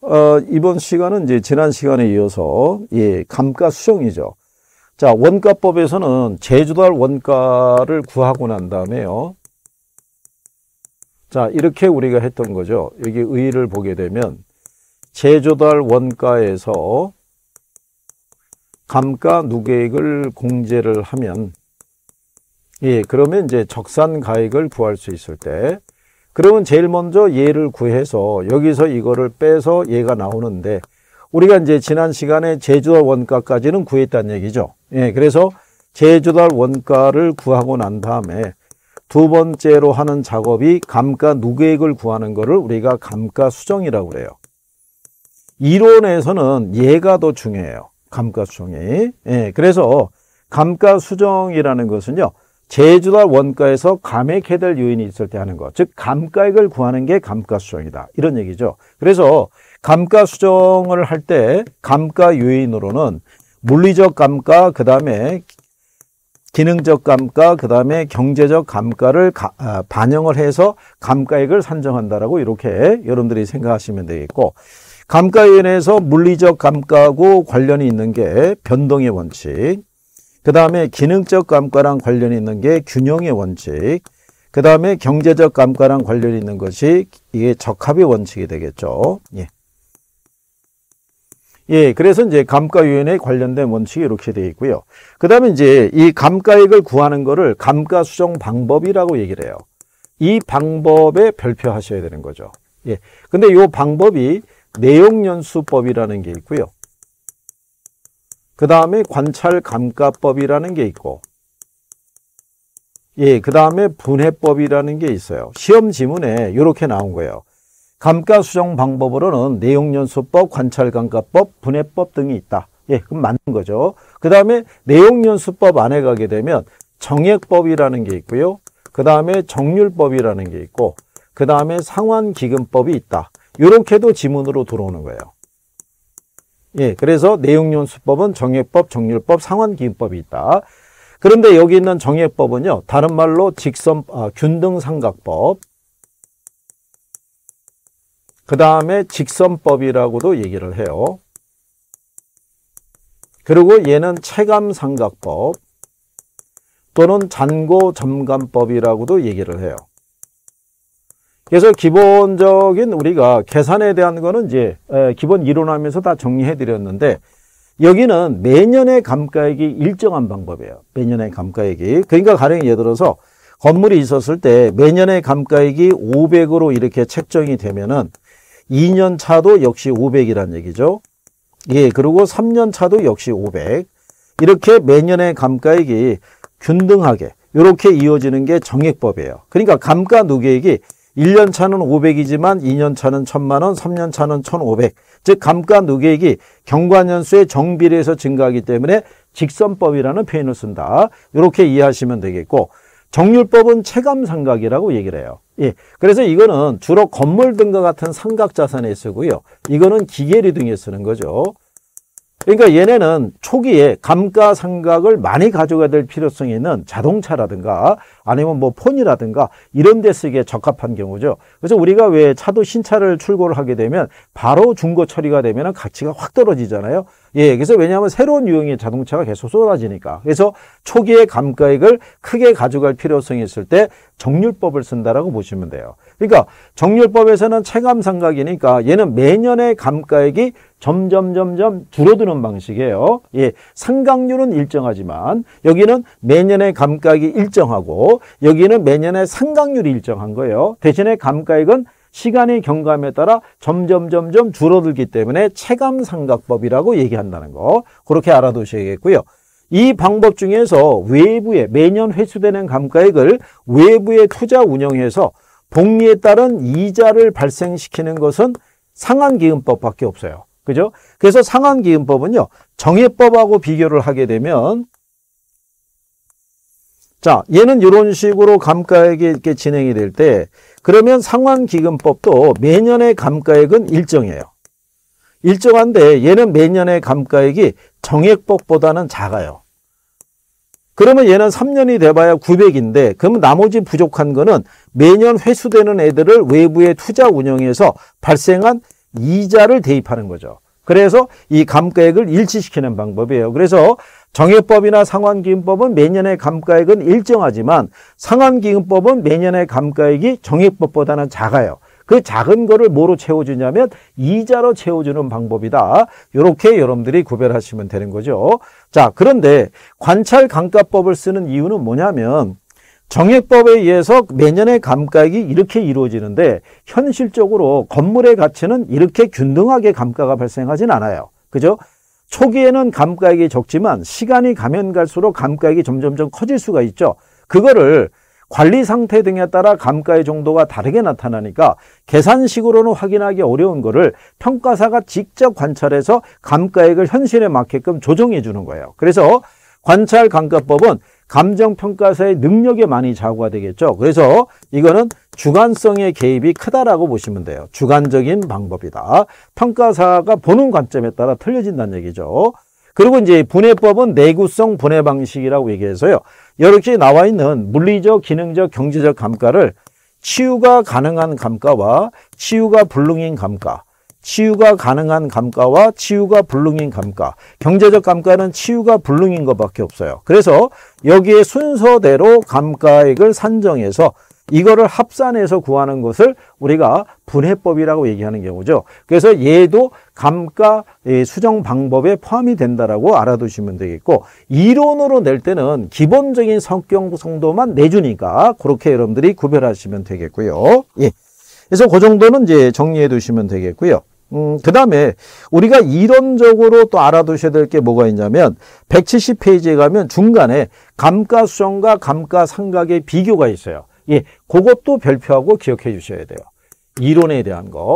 이번 시간은 이제 지난 시간에 이어서, 감가 수정이죠. 자, 원가법에서는 제주달 원가를 구하고 난 다음에요. 자, 이렇게 우리가 했던 거죠. 여기 의의를 보게 되면, 제주달 원가에서 감가 누계액을 공제를 하면, 그러면 이제 적산가액을 구할 수 있을 때, 그러면 제일 먼저 얘를 구해서 여기서 이거를 빼서 얘가 나오는데, 우리가 이제 지난 시간에 제주달 원가까지는 구했다는 얘기죠. 그래서 제주달 원가를 구하고 난 다음에 두 번째로 하는 작업이 감가 누계액을 구하는 거를 우리가 감가 수정이라고 그래요. 이론에서는 얘가 더 중요해요. 감가 수정이. 그래서 감가 수정이라는 것은요, 제주달 원가에서 감액해야 될 요인이 있을 때 하는 것, 즉 감가액을 구하는 게 감가 수정이다, 이런 얘기죠. 그래서 감가 수정을 할 때 감가 요인으로는 물리적 감가, 그 다음에 기능적 감가, 그 다음에 경제적 감가를 반영을 해서 감가액을 산정한다라고 이렇게 여러분들이 생각하시면 되겠고, 감가 요인에서 물리적 감가하고 관련이 있는 게 변동의 원칙, 그 다음에 기능적 감가랑 관련이 있는 게 균형의 원칙, 그 다음에 경제적 감가랑 관련이 있는 것이 이게 적합의 원칙이 되겠죠. 그래서 이제 감가 요인에 관련된 원칙이 이렇게 되어 있고요. 그 다음에 이제 이 감가액을 구하는 거를 감가 수정 방법이라고 얘기를 해요. 이 방법에 별표하셔야 되는 거죠. 근데 이 방법이 내용연수법이라는 게 있고요. 그 다음에 관찰감가법이라는 게 있고, 그 다음에 분해법이라는 게 있어요. 시험 지문에 이렇게 나온 거예요. 감가 수정 방법으로는 내용연수법, 관찰감가법, 분해법 등이 있다. 그럼 맞는 거죠. 그 다음에 내용연수법 안에 가게 되면 정액법이라는 게 있고요. 그 다음에 정률법이라는 게 있고, 그 다음에 상환기금법이 있다. 이렇게도 지문으로 들어오는 거예요. 그래서 내용연수법은 정액법, 정률법, 상환기금법이 있다. 그런데 여기 있는 정액법은요, 다른 말로 균등삼각법, 그 다음에 직선법이라고도 얘기를 해요. 그리고 얘는 체감삼각법 또는 잔고점감법이라고도 얘기를 해요. 그래서 기본적인 우리가 계산에 대한 거는 이제 기본 이론하면서 다 정리해 드렸는데, 여기는 매년의 감가액이 일정한 방법이에요. 매년의 감가액이. 그러니까 가령 예를 들어서 건물이 있었을 때 매년의 감가액이 500으로 이렇게 책정이 되면은 2년 차도 역시 500이란 얘기죠. 그리고 3년 차도 역시 500. 이렇게 매년의 감가액이 균등하게 이렇게 이어지는 게 정액법이에요. 그러니까 감가 누계액이 1년 차는 500이지만 2년 차는 1000만원, 3년 차는 1500. 즉 감가 누계액이 경과년수의 정비례해서 증가하기 때문에 직선법이라는 표현을 쓴다. 이렇게 이해하시면 되겠고, 정률법은 체감삼각이라고 얘기를 해요. 그래서 이거는 주로 건물 등과 같은 삼각자산에 쓰고요. 이거는 기계리 등에 쓰는 거죠. 그러니까 얘네는 초기에 감가상각을 많이 가져가야 될 필요성이 있는 자동차라든가 아니면 뭐 폰이라든가 이런 데 쓰기에 적합한 경우죠. 그래서 우리가 왜 차도 신차를 출고를 하게 되면 바로 중고 처리가 되면 가치가 확 떨어지잖아요. 그래서 왜냐하면 새로운 유형의 자동차가 계속 쏟아지니까. 그래서 초기에 감가액을 크게 가져갈 필요성이 있을 때 정률법을 쓴다라고 보시면 돼요. 그러니까 정률법에서는 체감상각이니까 얘는 매년의 감가액이 점점 줄어드는 방식이에요. 상각률은 일정하지만 여기는 매년의 감가액이 일정하고 여기는 매년의 상각률이 일정한 거예요. 대신에 감가액은 시간의 경감에 따라 점점 줄어들기 때문에 체감상각법이라고 얘기한다는 거, 그렇게 알아두셔야겠고요. 이 방법 중에서 외부에 매년 회수되는 감가액을 외부에 투자 운영해서 복리에 따른 이자를 발생시키는 것은 상환기금법밖에 없어요. 그죠? 그래서 상환기금법은요, 정액법하고 비교를 하게 되면, 자, 얘는 이런 식으로 감가액이 이렇게 진행이 될 때, 그러면 상환기금법도 매년의 감가액은 일정해요. 일정한데 얘는 매년의 감가액이 정액법보다는 작아요. 그러면 얘는 3년이 돼봐야 900인데 그러면 나머지 부족한 거는 매년 회수되는 애들을 외부에 투자 운영해서 발생한 이자를 대입하는 거죠. 그래서 이 감가액을 일치시키는 방법이에요. 그래서 정액법이나 상환기금법은 매년의 감가액은 일정하지만 상환기금법은 매년의 감가액이 정액법보다는 작아요. 그 작은 거를 뭐로 채워주냐면 이자로 채워주는 방법이다. 이렇게 여러분들이 구별하시면 되는 거죠. 자, 그런데 관찰감가법을 쓰는 이유는 뭐냐면 정액법에 의해서 매년의 감가액이 이렇게 이루어지는데 현실적으로 건물의 가치는 이렇게 균등하게 감가가 발생하진 않아요. 그죠? 초기에는 감가액이 적지만 시간이 가면 갈수록 감가액이 점점점 커질 수가 있죠. 그거를 관리 상태 등에 따라 감가의 정도가 다르게 나타나니까 계산식으로는 확인하기 어려운 거를 평가사가 직접 관찰해서 감가액을 현실에 맞게끔 조정해 주는 거예요. 그래서 관찰감가법은 감정평가사의 능력에 많이 좌우가 되겠죠. 그래서 이거는 주관성의 개입이 크다라고 보시면 돼요. 주관적인 방법이다. 평가사가 보는 관점에 따라 틀려진다는 얘기죠. 그리고 이제 분해법은 내구성 분해 방식이라고 얘기해서요. 이렇게 나와 있는 물리적, 기능적, 경제적 감가를 치유가 가능한 감가와 치유가 불능인 감가, 치유가 가능한 감가와 치유가 불능인 감가, 경제적 감가는 치유가 불능인 것밖에 없어요. 그래서 여기에 순서대로 감가액을 산정해서 이거를 합산해서 구하는 것을 우리가 분해법이라고 얘기하는 경우죠. 그래서 얘도 감가 수정 방법에 포함이 된다라고 알아두시면 되겠고, 이론으로 낼 때는 기본적인 성격 정도만 내주니까 그렇게 여러분들이 구별하시면 되겠고요. 예. 그래서 그 정도는 이제 정리해 두시면 되겠고요. 그 다음에 우리가 이론적으로 또 알아두셔야 될 게 뭐가 있냐면 170페이지에 가면 중간에 감가수정과 감가상각의 비교가 있어요. 예, 그것도 별표하고 기억해 주셔야 돼요. 이론에 대한 거.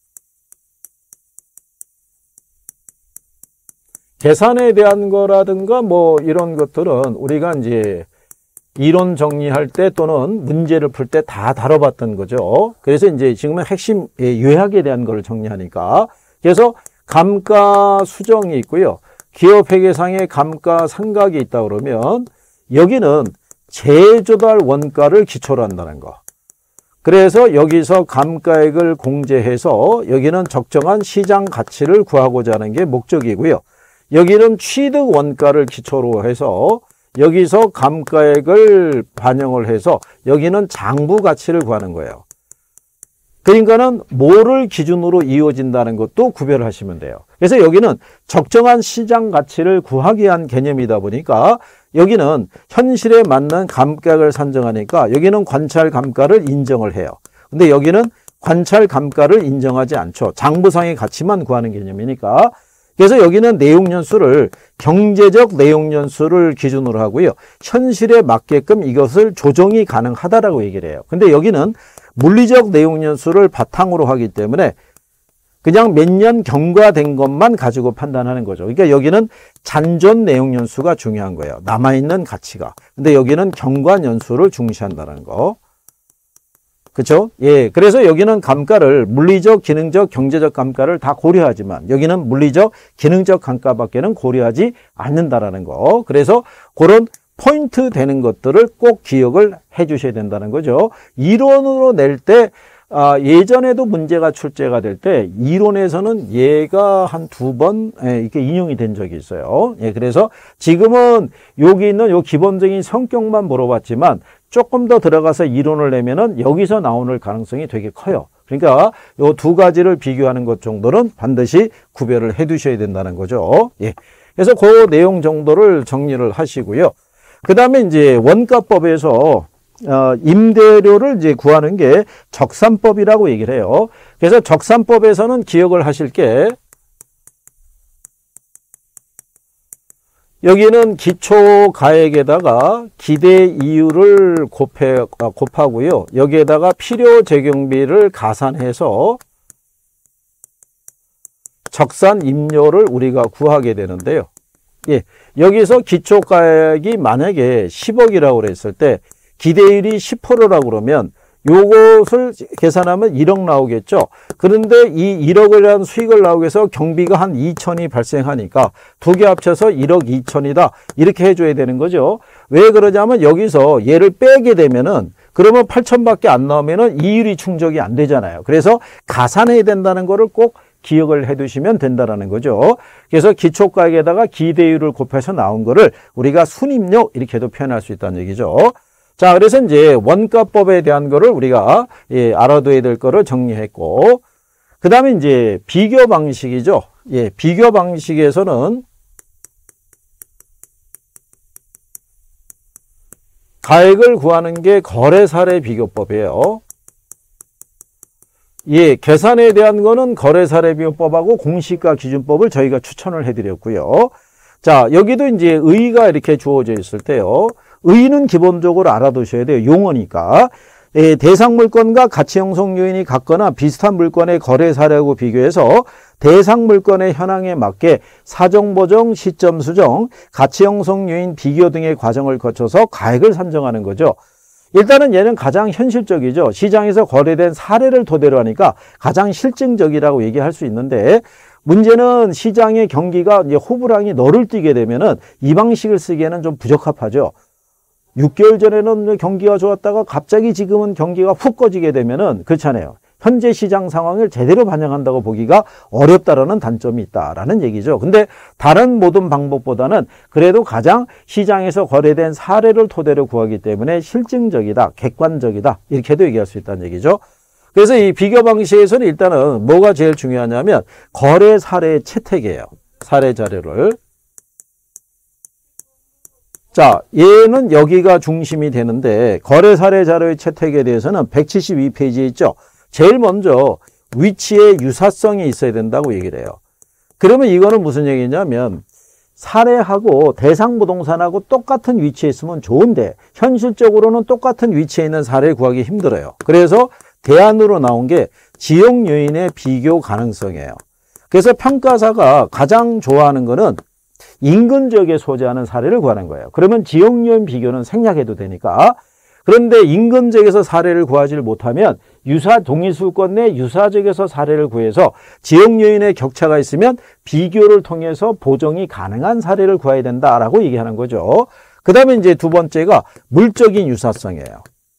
계산에 대한 거라든가 뭐 이런 것들은 우리가 이제 이론 정리할 때 또는 문제를 풀 때 다 다뤄봤던 거죠. 그래서 이제 지금은 핵심 요약에 대한 걸 정리하니까. 그래서 감가 수정이 있고요. 기업회계상의 감가 상각이 있다 그러면 여기는 재조달 원가를 기초로 한다는 거. 그래서 여기서 감가액을 공제해서 여기는 적정한 시장 가치를 구하고자 하는 게 목적이고요. 여기는 취득 원가를 기초로 해서 여기서 감가액을 반영을 해서 여기는 장부 가치를 구하는 거예요. 그러니까는 뭐를 기준으로 이루어진다는 것도 구별하시면 돼요. 그래서 여기는 적정한 시장 가치를 구하기 위한 개념이다 보니까 여기는 현실에 맞는 감가액을 산정하니까 여기는 관찰 감가를 인정을 해요. 근데 여기는 관찰 감가를 인정하지 않죠. 장부상의 가치만 구하는 개념이니까. 그래서 여기는 내용연수를 경제적 내용연수를 기준으로 하고요. 현실에 맞게끔 이것을 조정이 가능하다라고 얘기를 해요. 근데 여기는 물리적 내용연수를 바탕으로 하기 때문에 그냥 몇 년 경과된 것만 가지고 판단하는 거죠. 그러니까 여기는 잔존 내용연수가 중요한 거예요. 남아있는 가치가. 근데 여기는 경과연수를 중시한다는 거. 그렇죠? 예. 그래서 여기는 감가를 물리적, 기능적, 경제적 감가를 다 고려하지만 여기는 물리적, 기능적 감가밖에는 고려하지 않는다라는 거. 그래서 그런 포인트 되는 것들을 꼭 기억을 해 주셔야 된다는 거죠. 이론으로 낼 때 예전에도 문제가 출제가 될 때 이론에서는 얘가 한 2번 이렇게 인용이 된 적이 있어요. 예, 그래서 지금은 여기 있는 요 기본적인 성격만 물어봤지만 조금 더 들어가서 이론을 내면은 여기서 나오는 가능성이 되게 커요. 그러니까 요 두 가지를 비교하는 것 정도는 반드시 구별을 해 두셔야 된다는 거죠. 예. 그래서 그 내용 정도를 정리를 하시고요. 그 다음에 이제 원가법에서 임대료를 이제 구하는 게 적산법이라고 얘기를 해요. 그래서 적산법에서는 기억을 하실 게 여기는 기초가액에다가 기대 이율을 곱하고요. 여기에다가 필요적용비를 가산해서 적산 임료를 우리가 구하게 되는데요. 예, 여기서 기초가액이 만약에 10억이라고 그랬을 때 기대율이 10%라고 그러면 요것을 계산하면 1억 나오겠죠. 그런데 이 1억이라는 수익을 나오기 위해서 경비가 한 2천이 발생하니까 두 개 합쳐서 1억 2천이다. 이렇게 해줘야 되는 거죠. 왜 그러냐면 여기서 얘를 빼게 되면은 그러면 8천밖에 안 나오면은 이율이 충족이 안 되잖아요. 그래서 가산해야 된다는 거를 꼭 기억을 해 두시면 된다라는 거죠. 그래서 기초가액에다가 기대율을 곱해서 나온 거를 우리가 순입료 이렇게도 표현할 수 있다는 얘기죠. 자, 그래서 이제 원가법에 대한 거를 우리가 알아둬야 될 거를 정리했고, 그 다음에 이제 비교 방식이죠. 비교 방식에서는 가액을 구하는 게 거래사례 비교법이에요. 계산에 대한 거는 거래사례 비교법하고 공시가 기준법을 저희가 추천을 해드렸고요. 자, 여기도 이제 의의가 이렇게 주어져 있을 때요. 의의는 기본적으로 알아두셔야 돼요. 용어니까. 대상 물건과 가치 형성 요인이 같거나 비슷한 물건의 거래 사례하고 비교해서 대상 물건의 현황에 맞게 사정 보정, 시점 수정, 가치 형성 요인 비교 등의 과정을 거쳐서 가액을 산정하는 거죠. 일단은 얘는 가장 현실적이죠. 시장에서 거래된 사례를 토대로 하니까 가장 실증적이라고 얘기할 수 있는데, 문제는 시장의 경기가 이제 호불항이 너를 띄게 되면은 이 방식을 쓰기에는 좀 부적합하죠. 6개월 전에는 경기가 좋았다가 갑자기 지금은 경기가 훅 꺼지게 되면은 그렇잖아요. 현재 시장 상황을 제대로 반영한다고 보기가 어렵다라는 단점이 있다라는 얘기죠. 근데 다른 모든 방법보다는 그래도 가장 시장에서 거래된 사례를 토대로 구하기 때문에 실증적이다, 객관적이다 이렇게도 얘기할 수 있다는 얘기죠. 그래서 이 비교 방식에서는 일단은 뭐가 제일 중요하냐면 거래 사례의 채택이에요. 사례 자료를. 자, 얘는 여기가 중심이 되는데 거래 사례 자료의 채택에 대해서는 172페이지에 있죠. 제일 먼저 위치에 유사성이 있어야 된다고 얘기를 해요. 그러면 이거는 무슨 얘기냐면 사례하고 대상 부동산하고 똑같은 위치에 있으면 좋은데 현실적으로는 똑같은 위치에 있는 사례를 구하기 힘들어요. 그래서 대안으로 나온 게 지역 요인의 비교 가능성이에요. 그래서 평가사가 가장 좋아하는 거는 인근 지역에 소재하는 사례를 구하는 거예요. 그러면 지역 요인 비교는 생략해도 되니까. 그런데 인근 지역에서 사례를 구하지 못하면 동일수권 내 유사 지역에서 사례를 구해서 지역 요인의 격차가 있으면 비교를 통해서 보정이 가능한 사례를 구해야 된다라고 얘기하는 거죠. 그 다음에 이제 두 번째가 물적인 유사성이에요.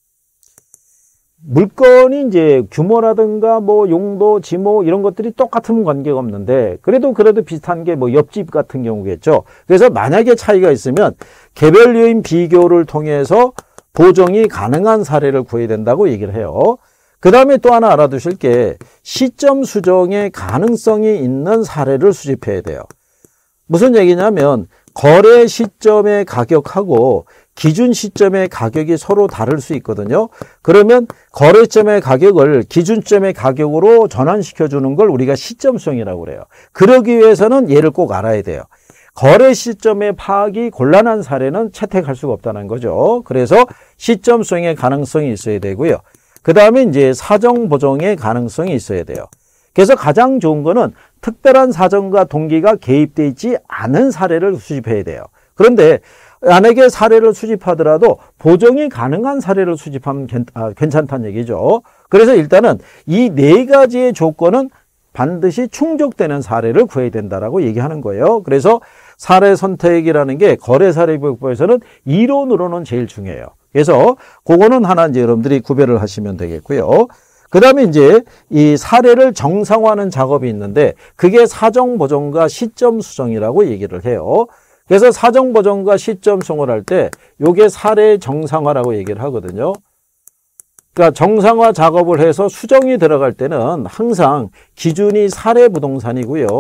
물건이 이제 규모라든가 뭐 용도, 지모 이런 것들이 똑같으면 관계가 없는데 그래도 비슷한 게 뭐 옆집 같은 경우겠죠. 그래서 만약에 차이가 있으면 개별 요인 비교를 통해서 보정이 가능한 사례를 구해야 된다고 얘기를 해요. 그 다음에 또 하나 알아두실 게 시점 수정의 가능성이 있는 사례를 수집해야 돼요. 무슨 얘기냐면 거래 시점의 가격하고 기준 시점의 가격이 서로 다를 수 있거든요. 그러면 거래점의 가격을 기준점의 가격으로 전환시켜 주는 걸 우리가 시점 수정이라고 그래요. 그러기 위해서는 얘를 꼭 알아야 돼요. 거래 시점의 파악이 곤란한 사례는 채택할 수가 없다는 거죠. 그래서 시점 수정의 가능성이 있어야 되고요. 그 다음에 이제 사정 보정의 가능성이 있어야 돼요. 그래서 가장 좋은 거는 특별한 사정과 동기가 개입되어 있지 않은 사례를 수집해야 돼요. 그런데 만약에 사례를 수집하더라도 보정이 가능한 사례를 수집하면 괜찮다는 얘기죠. 그래서 일단은 이 네 가지의 조건은 반드시 충족되는 사례를 구해야 된다라고 얘기하는 거예요. 그래서 사례 선택이라는 게 거래 사례 비교법에서는 이론으로는 제일 중요해요. 그래서 그거는 하나 이제 여러분들이 구별을 하시면 되겠고요. 그 다음에 이제 이 사례를 정상화하는 작업이 있는데 그게 사정 보정과 시점 수정이라고 얘기를 해요. 그래서 사정 보정과 시점 수정을 할 때 요게 사례 정상화라고 얘기를 하거든요. 그러니까 정상화 작업을 해서 수정이 들어갈 때는 항상 기준이 사례 부동산이고요.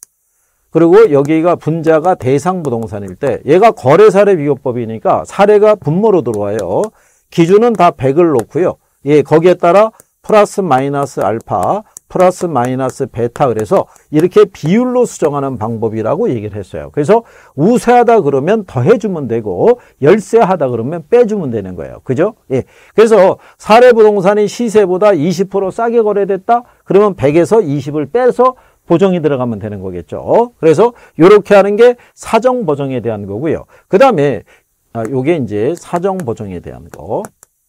그리고 여기가 분자가 대상 부동산일 때 얘가 거래 사례 비교법이니까 사례가 분모로 들어와요. 기준은 다 100을 놓고요. 거기에 따라 플러스 마이너스 알파, 플러스 마이너스 베타 그래서 이렇게 비율로 수정하는 방법이라고 얘기를 했어요. 그래서 우세하다 그러면 더해주면 되고 열세하다 그러면 빼주면 되는 거예요. 그죠? 그래서 사례 부동산이 시세보다 20% 싸게 거래됐다? 그러면 100에서 20을 빼서 보정이 들어가면 되는 거겠죠. 그래서 이렇게 하는 게 사정 보정에 대한 거고요. 그 다음에 요게 이제 사정 보정에 대한 거.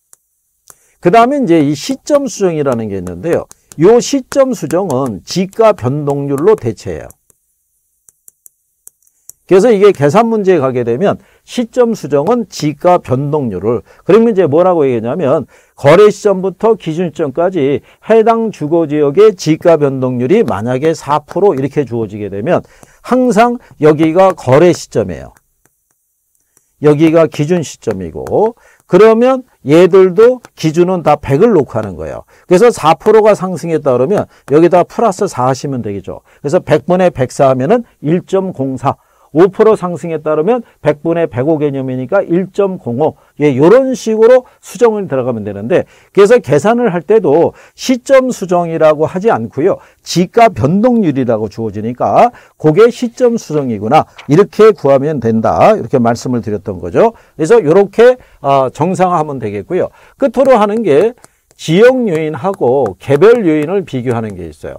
그 다음에 이제 이 시점 수정이라는 게 있는데요. 요 시점 수정은 지가 변동률로 대체해요. 그래서 이게 계산 문제에 가게 되면 시점 수정은 지가 변동률을, 그러면 이제 뭐라고 얘기하냐면 거래 시점부터 기준 시점까지 해당 주거지역의 지가 변동률이 만약에 4% 이렇게 주어지게 되면 항상 여기가 거래 시점이에요. 여기가 기준 시점이고, 그러면 얘들도 기준은 다 100을 놓고 하는 거예요. 그래서 4%가 상승했다 그러면 여기다 플러스 4 하시면 되겠죠. 그래서 100분의 104 하면은 1.04. 5% 상승했다 그러면 100분의 105 개념이니까 1.05. 예, 이런 식으로 수정을 들어가면 되는데, 그래서 계산을 할 때도 시점 수정이라고 하지 않고요. 지가 변동률이라고 주어지니까 그게 시점 수정이구나. 이렇게 구하면 된다. 이렇게 말씀을 드렸던 거죠. 그래서 이렇게 정상화하면 되겠고요. 끝으로 하는 게 지역 요인하고 개별 요인을 비교하는 게 있어요.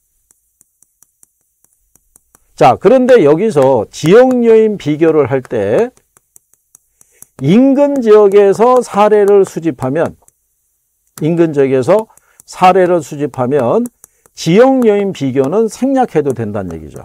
자, 그런데 여기서 지역 요인 비교를 할 때 인근 지역에서 사례를 수집하면 지역 요인 비교는 생략해도 된다는 얘기죠.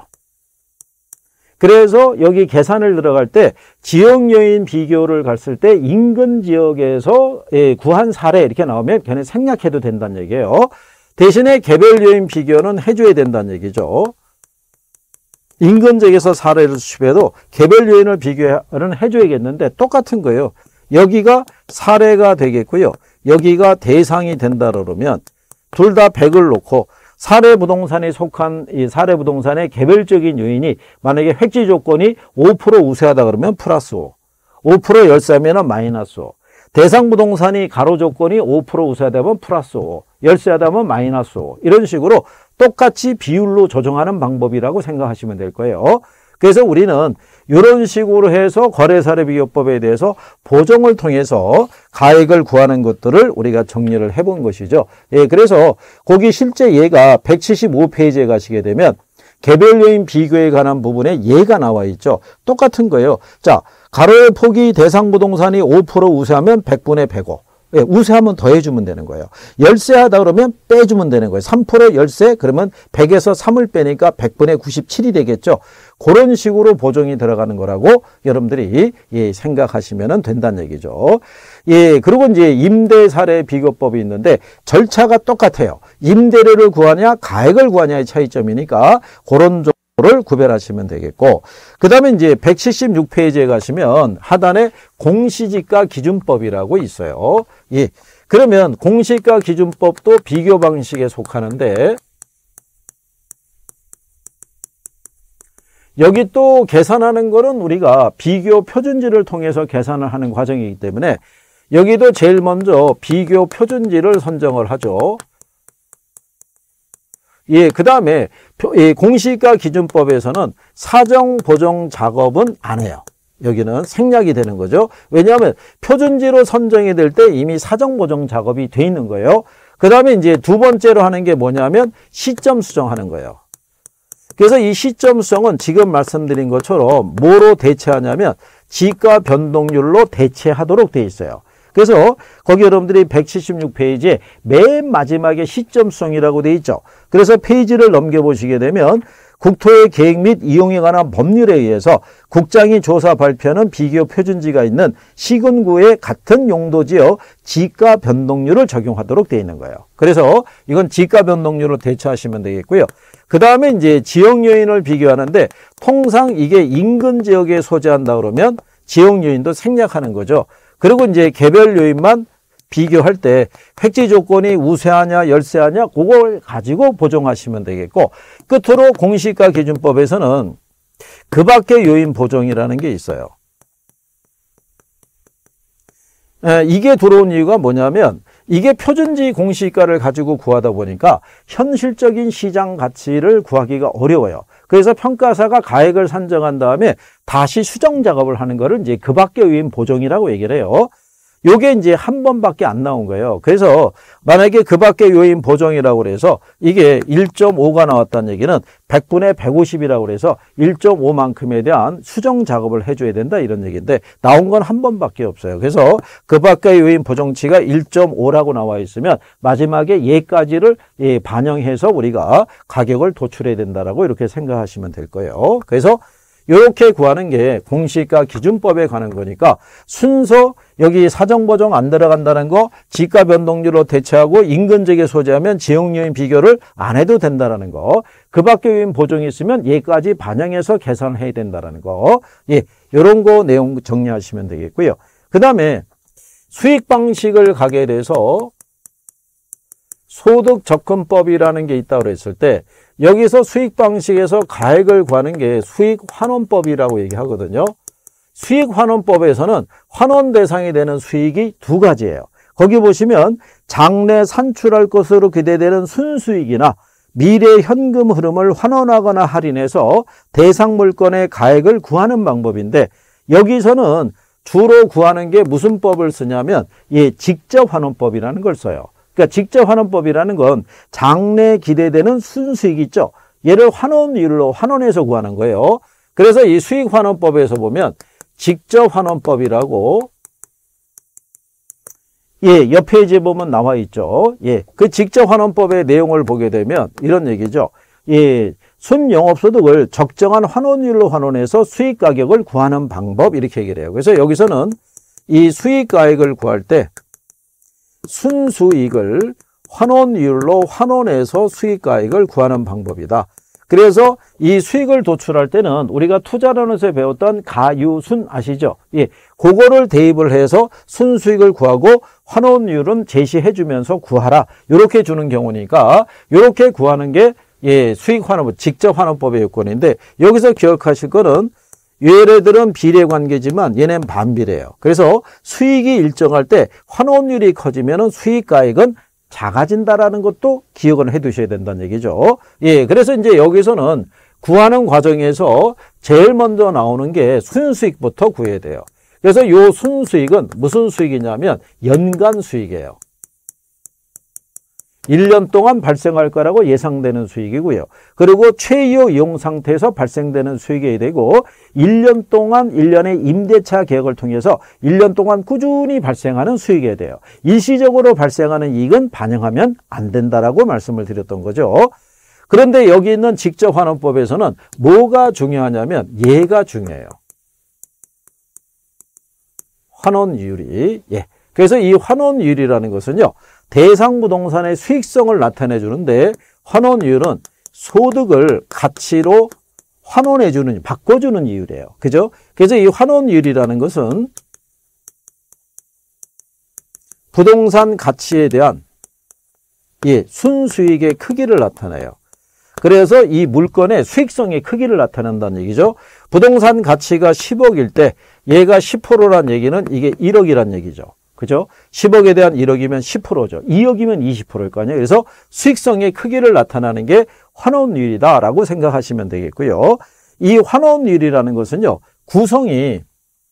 그래서 여기 계산을 들어갈 때 지역 요인 비교를 갔을 때 인근 지역에서 구한 사례 이렇게 나오면 그냥 생략해도 된다는 얘기예요. 대신에 개별 요인 비교는 해줘야 된다는 얘기죠. 인근 지역에서 사례를 수집해도 개별 요인을 비교는 해줘야겠는데 똑같은 거예요. 여기가 사례가 되겠고요. 여기가 대상이 된다 그러면 둘 다 100을 놓고 사례 부동산에 속한 이 사례 부동산의 개별적인 요인이 만약에 획지 조건이 5% 우세하다 그러면 플러스 5, 5% 열세하면 마이너스 5, 대상 부동산이 가로 조건이 5% 우세하다면 플러스 5, 열세하다면 마이너스 5, 이런 식으로 똑같이 비율로 조정하는 방법이라고 생각하시면 될 거예요. 그래서 우리는 이런 식으로 해서 거래사례 비교법에 대해서 보정을 통해서 가액을 구하는 것들을 우리가 정리를 해본 것이죠. 예, 그래서 거기 실제 예가 175페이지에 가시게 되면 개별 요인 비교에 관한 부분에 예가 나와 있죠. 똑같은 거예요. 자, 가로의 폭이 대상 부동산이 5% 우세하면 100분의 105. 예, 우세하면 더해주면 되는 거예요. 열세하다 그러면 빼주면 되는 거예요. 3% 열세 그러면 100에서 3을 빼니까 100분의 97이 되겠죠. 그런 식으로 보정이 들어가는 거라고 여러분들이 생각하시면 된다는 얘기죠. 예, 그리고 이제 임대 사례 비교법이 있는데 절차가 똑같아요. 임대료를 구하냐 가액을 구하냐의 차이점이니까 그런 를 구별하시면 되겠고, 그 다음에 이제 176페이지에 가시면 하단에 공시지가 기준법이라고 있어요. 예. 그러면 공시가 기준법도 비교 방식에 속하는데, 여기 또 계산하는 거는 우리가 비교 표준지를 통해서 계산을 하는 과정이기 때문에 여기도 제일 먼저 비교 표준지를 선정을 하죠. 예, 그 다음에 공시가 기준법에서는 사정 보정 작업은 안 해요. 여기는 생략이 되는 거죠. 왜냐하면 표준지로 선정이 될 때 이미 사정 보정 작업이 돼 있는 거예요. 그 다음에 이제 두 번째로 하는 게 뭐냐면 시점 수정하는 거예요. 그래서 이 시점 수정은 지금 말씀드린 것처럼 뭐로 대체하냐면 지가 변동률로 대체하도록 돼 있어요. 그래서 거기 여러분들이 176페이지에 맨 마지막에 시점 수정이라고 돼 있죠. 그래서 페이지를 넘겨보시게 되면 국토의 계획 및 이용에 관한 법률에 의해서 국장이 조사 발표하는 비교 표준지가 있는 시군구의 같은 용도지역 지가 변동률을 적용하도록 되어 있는 거예요. 그래서 이건 지가 변동률로 대처하시면 되겠고요. 그 다음에 이제 지역 요인을 비교하는데 통상 이게 인근 지역에 소재한다 그러면 지역 요인도 생략하는 거죠. 그리고 이제 개별 요인만 비교할 때 획지 조건이 우세하냐 열세하냐 그걸 가지고 보정하시면 되겠고, 끝으로 공시가 기준법에서는 그 밖의 요인 보정이라는 게 있어요. 이게 들어온 이유가 뭐냐면 이게 표준지 공시가를 가지고 구하다 보니까 현실적인 시장 가치를 구하기가 어려워요. 그래서 평가사가 가액을 산정한 다음에 다시 수정 작업을 하는 거를 이제 그 밖의 요인 보정이라고 얘기를 해요. 요게 이제 한 번밖에 안 나온 거예요. 그래서 만약에 그 밖의 요인 보정이라고 그래서 이게 1.5가 나왔다는 얘기는 100분의 150이라고 그래서 1.5만큼에 대한 수정 작업을 해줘야 된다 이런 얘기인데 나온 건 한 번밖에 없어요. 그래서 그 밖의 요인 보정치가 1.5라고 나와 있으면 마지막에 얘까지를 반영해서 우리가 가격을 도출해야 된다라고 이렇게 생각하시면 될 거예요. 그래서 이렇게 구하는 게 공시가 기준법에 관한 거니까 순서 여기 사정보정 안 들어간다는 거 지가 변동률로 대체하고 인근적에 소재하면 지역요인 비교를 안 해도 된다는 거, 그 밖에 요인 보정이 있으면 얘까지 반영해서 계산을 해야 된다는 거, 예, 이런 거 내용 정리하시면 되겠고요. 그 다음에 수익 방식을 가게 돼서 소득 접근법이라는 게 있다고 그랬을 때 여기서 수익 방식에서 가액을 구하는 게 수익 환원법이라고 얘기하거든요. 수익 환원법에서는 환원 대상이 되는 수익이 두 가지예요. 거기 보시면 장래 산출할 것으로 기대되는 순수익이나 미래 현금 흐름을 환원하거나 할인해서 대상 물건의 가액을 구하는 방법인데, 여기서는 주로 구하는 게 무슨 법을 쓰냐면 직접 환원법이라는 걸 써요. 그러니까 직접 환원법이라는 건 장래 기대되는 순수익 있죠. 얘를 환원율로 환원해서 구하는 거예요. 그래서 이 수익 환원법에서 보면 직접 환원법이라고 옆 페이지에 보면 나와 있죠. 그 직접 환원법의 내용을 보게 되면 이런 얘기죠. 순영업소득을 적정한 환원율로 환원해서 수익 가격을 구하는 방법, 이렇게 얘기를 해요. 그래서 여기서는 이 수익 가액을 구할 때 순수익을 환원율로 환원해서 수익 가액을 구하는 방법이다. 그래서 이 수익을 도출할 때는 우리가 투자론에서 배웠던 가유순 아시죠? 그거를 대입을 해서 순수익을 구하고 환원율은 제시해 주면서 구하라, 이렇게 주는 경우니까 이렇게 구하는 게 수익 환원법, 직접 환원법의 요건인데, 여기서 기억하실 거는 얘네들은 비례관계지만 얘네는 반비례예요. 그래서 수익이 일정할 때 환원율이 커지면 수익 가액은 작아진다라는 것도 기억을 해 두셔야 된다는 얘기죠. 그래서 이제 여기서는 구하는 과정에서 제일 먼저 나오는 게 순수익부터 구해야 돼요. 그래서 요 순수익은 무슨 수익이냐면 연간 수익이에요. 1년 동안 발생할 거라고 예상되는 수익이고요. 그리고 최유 이용 상태에서 발생되는 수익이 되고, 1년 동안 1년의 임대차 계약을 통해서 1년 동안 꾸준히 발생하는 수익이 돼요. 일시적으로 발생하는 이익은 반영하면 안 된다라고 말씀을 드렸던 거죠. 그런데 여기 있는 직접 환원법에서는 뭐가 중요하냐면 얘가 중요해요. 환원율이. 그래서 이 환원율이라는 것은요, 대상 부동산의 수익성을 나타내 주는데, 환원율은 소득을 가치로 환원해 주는, 바꿔주는 이율이에요. 그죠? 그래서 이 환원율이라는 것은 부동산 가치에 대한 순수익의 크기를 나타내요. 그래서 이 물건의 수익성의 크기를 나타낸다는 얘기죠. 부동산 가치가 10억일 때 얘가 10%란 얘기는 이게 1억이란 얘기죠. 그죠? 10억에 대한 1억이면 10%죠. 2억이면 20%일 거 아니에요. 그래서 수익성의 크기를 나타나는 게 환원율이다라고 생각하시면 되겠고요. 이 환원율이라는 것은요, 구성이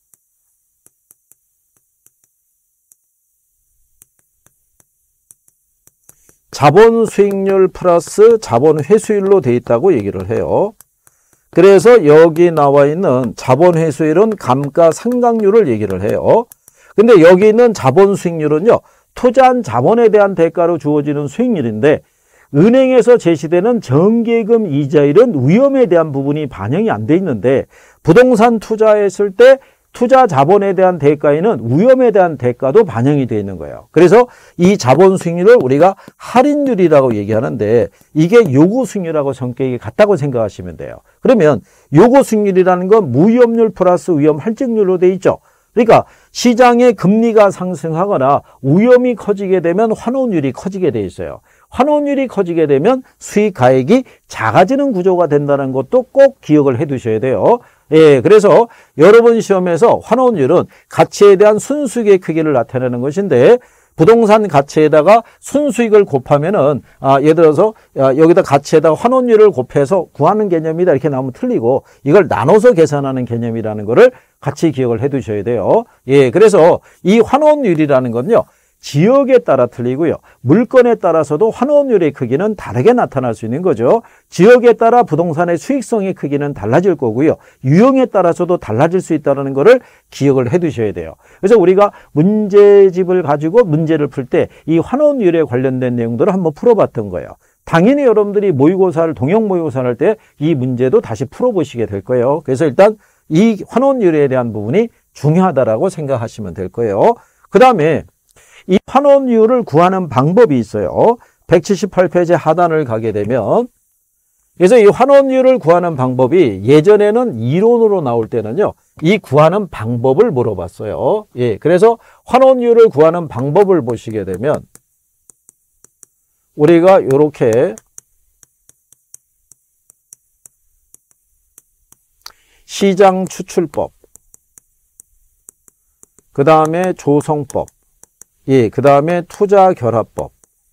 자본 수익률 플러스 자본 회수율로 되어 있다고 얘기를 해요. 그래서 여기 나와 있는 자본 회수율은 감가상각률을 얘기를 해요. 근데 여기 있는 자본 수익률은요, 투자한 자본에 대한 대가로 주어지는 수익률인데, 은행에서 제시되는 정기예금 이자율은 위험에 대한 부분이 반영이 안 돼 있는데, 부동산 투자했을 때 투자 자본에 대한 대가에는 위험에 대한 대가도 반영이 되어 있는 거예요. 그래서 이 자본 수익률을 우리가 할인율이라고 얘기하는데, 이게 요구 수익률하고 성격이 같다고 생각하시면 돼요. 그러면 요구 수익률이라는 건 무위험률 플러스 위험 할증률로 되어 있죠. 그러니까 시장의 금리가 상승하거나 위험이 커지게 되면 환원율이 커지게 돼 있어요. 환원율이 커지게 되면 수익 가액이 작아지는 구조가 된다는 것도 꼭 기억을 해 두셔야 돼요. 그래서 여러분 시험에서 환원율은 가치에 대한 순수익의 크기를 나타내는 것인데, 부동산 가치에다가 순수익을 곱하면은, 예를 들어서 여기다 가치에다가 환원율을 곱해서 구하는 개념이다 이렇게 나오면 틀리고, 이걸 나눠서 계산하는 개념이라는 거를 같이 기억을 해 두셔야 돼요. 그래서 이 환원율이라는 건요, 지역에 따라 틀리고요, 물건에 따라서도 환원율의 크기는 다르게 나타날 수 있는 거죠. 지역에 따라 부동산의 수익성의 크기는 달라질 거고요, 유형에 따라서도 달라질 수 있다는 것을 기억을 해 두셔야 돼요. 그래서 우리가 문제집을 가지고 문제를 풀 때 이 환원율에 관련된 내용들을 한번 풀어봤던 거예요. 당연히 여러분들이 모의고사를, 동형 모의고사를 할 때 이 문제도 다시 풀어보시게 될 거예요. 그래서 일단 이 환원율에 대한 부분이 중요하다라고 생각하시면 될 거예요. 그 다음에 이 환원율을 구하는 방법이 있어요. 178페이지 하단을 가게 되면, 그래서 이 환원율을 구하는 방법이 예전에는 이론으로 나올 때는요, 이 구하는 방법을 물어봤어요. 예, 그래서 환원율을 구하는 방법을 보시게 되면 우리가 이렇게 시장 추출법, 그 다음에 조성법, 예, 그 다음에 투자 결합법,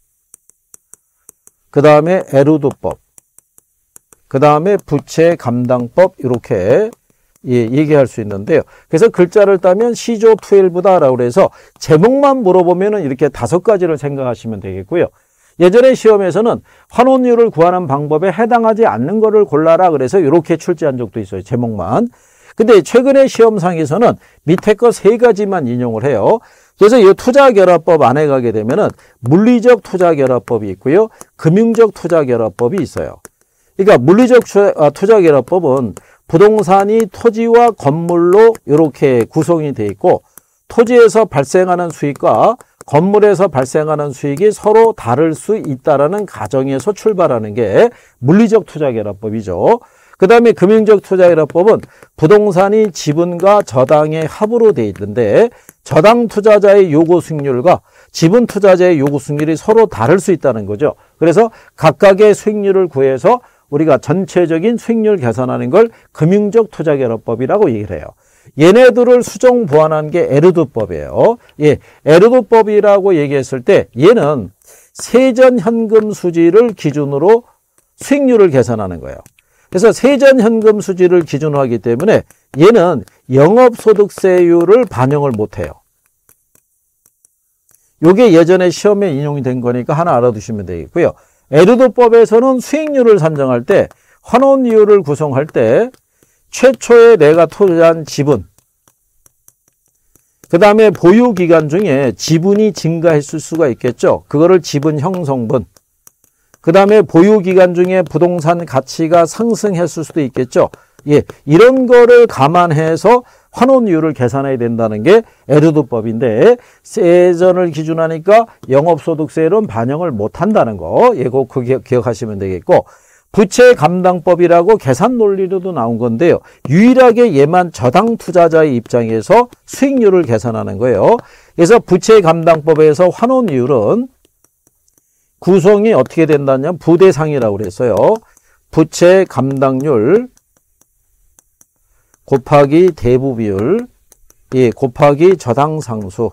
그 다음에 에르도법, 그 다음에 부채 감당법, 이렇게 얘기할 수 있는데요. 그래서 글자를 따면 시조 12보다라고 해서 제목만 물어보면은 이렇게 5가지를 생각하시면 되겠고요. 예전에 시험에서는 환원율을 구하는 방법에 해당하지 않는 거를 골라라 그래서 이렇게 출제한 적도 있어요. 제목만. 근데 최근에 시험상에서는 밑에 거 3가지만 인용을 해요. 그래서 이 투자결합법 안에 가게 되면은 물리적 투자결합법이 있고요. 금융적 투자결합법이 있어요. 그러니까 물리적 투자결합법은 부동산이 토지와 건물로 이렇게 구성이 되어 있고, 토지에서 발생하는 수익과 건물에서 발생하는 수익이 서로 다를 수 있다라는 가정에서 출발하는 게 물리적 투자결합법이죠. 그 다음에 금융적 투자결합법은 부동산이 지분과 저당의 합으로 되어 있는데, 저당 투자자의 요구 수익률과 지분 투자자의 요구 수익률이 서로 다를 수 있다는 거죠. 그래서 각각의 수익률을 구해서 우리가 전체적인 수익률 계산하는 걸 금융적 투자결합법이라고 얘기를 해요. 얘네들을 수정 보완한 게 에르도법이에요. 예, 에르도법이라고 얘기했을 때 얘는 세전 현금 수지를 기준으로 수익률을 계산하는 거예요. 그래서 세전 현금 수지를 기준으로 하기 때문에 얘는 영업소득세율을 반영을 못 해요. 요게 예전에 시험에 인용이 된 거니까 하나 알아두시면 되겠고요. 에르도법에서는 수익률을 산정할 때, 환원이율을 구성할 때 최초에 내가 투자한 지분, 그 다음에 보유기간 중에 지분이 증가했을 수가 있겠죠. 그거를 지분 형성분, 그 다음에 보유기간 중에 부동산 가치가 상승했을 수도 있겠죠. 예, 이런 거를 감안해서 환원이율을 계산해야 된다는 게 에르도법인데, 세전을 기준하니까 영업소득세율은 반영을 못한다는 거, 예, 꼭 기억하시면 되겠고, 부채 감당법이라고 계산 논리로도 나온 건데요. 유일하게 얘만 저당 투자자의 입장에서 수익률을 계산하는 거예요. 그래서 부채 감당법에서 환원이율은 구성이 어떻게 된다면 부대상이라고 그랬어요. 부채 감당률 곱하기 대부비율, 예, 곱하기 저당상수.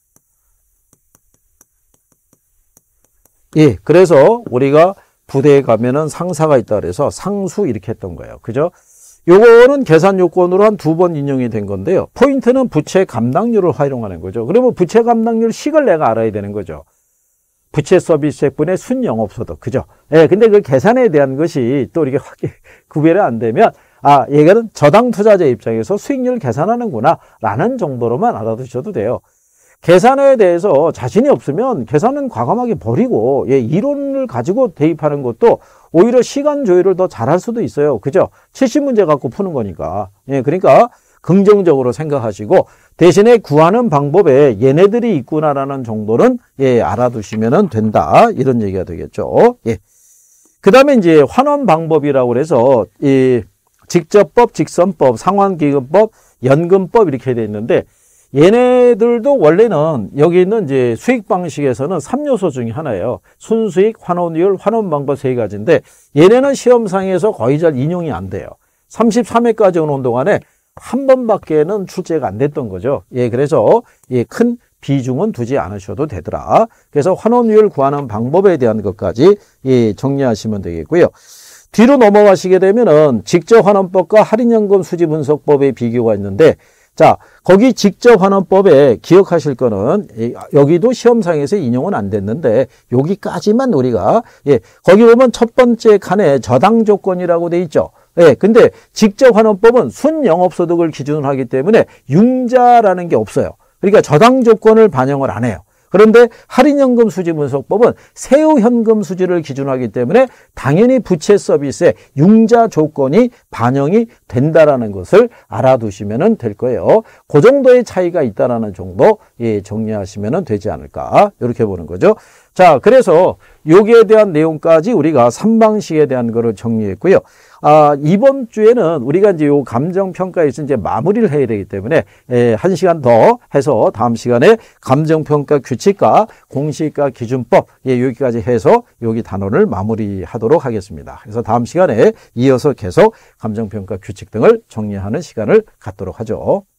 예, 그래서 우리가 부대에 가면은 상사가 있다 그래서 상수 이렇게 했던 거예요. 그죠? 요거는 계산 요건으로 한 2번 인용이 된 건데요. 포인트는 부채 감당률을 활용하는 거죠. 그러면 부채 감당률 식을 내가 알아야 되는 거죠. 부채 서비스액분의 순영업소득. 그죠? 예, 근데 그 계산에 대한 것이 또 이렇게 구별이 안 되면, 아, 얘는 저당 투자자 입장에서 수익률 계산하는구나 라는 정도로만 알아두셔도 돼요. 계산에 대해서 자신이 없으면 계산은 과감하게 버리고, 예, 이론을 가지고 대입하는 것도 오히려 시간 조율을 더 잘할 수도 있어요. 그죠? 70문제 갖고 푸는 거니까. 예, 그러니까 긍정적으로 생각하시고 대신에 구하는 방법에 얘네들이 있구나라는 정도는, 예, 알아두시면 된다. 이런 얘기가 되겠죠. 예. 그 다음에 이제 환원 방법이라고 해서 이 직접법, 직선법, 상환기금법, 연금법 이렇게 되어 있는데, 얘네들도 원래는 여기 있는 이제 수익 방식에서는 3요소 중에 하나예요. 순수익, 환원이율, 환원 방법 3가지인데 얘네는 시험상에서 거의 잘 인용이 안 돼요. 33회까지 오는 동안에 한 번밖에는 출제가 안 됐던 거죠. 예, 그래서 예, 큰 비중은 두지 않으셔도 되더라. 그래서 환원이율 구하는 방법에 대한 것까지, 예, 정리하시면 되겠고요. 뒤로 넘어가시게 되면은 직접환원법과 할인연금 수지분석법의 비교가 있는데, 자, 거기 직접환원법에 기억하실 거는, 여기도 시험상에서 인용은 안 됐는데 여기까지만 우리가, 예, 거기 보면 첫 번째 칸에 저당 조건이라고 돼 있죠. 예, 근데 직접환원법은 순영업소득을 기준으로 하기 때문에 융자라는 게 없어요. 그러니까 저당 조건을 반영을 안 해요. 그런데 할인연금 수지 분석법은 세후현금 수지를 기준으로 하기 때문에 당연히 부채 서비스에 융자 조건이 반영이 된다라는 것을 알아두시면 될 거예요. 그 정도의 차이가 있다라는 정도 정리하시면 되지 않을까 이렇게 보는 거죠. 자, 그래서 여기에 대한 내용까지 우리가 3방식에 대한 거를 정리했고요. 이번 주에는 우리가 이제 요 감정평가에서 이제 마무리를 해야 되기 때문에 1시간 더 해서 다음 시간에 감정평가 규칙과 공시가 기준법 여기까지 해서 여기 단원을 마무리하도록 하겠습니다. 그래서 다음 시간에 이어서 계속 감정평가 규칙 등을 정리하는 시간을 갖도록 하죠.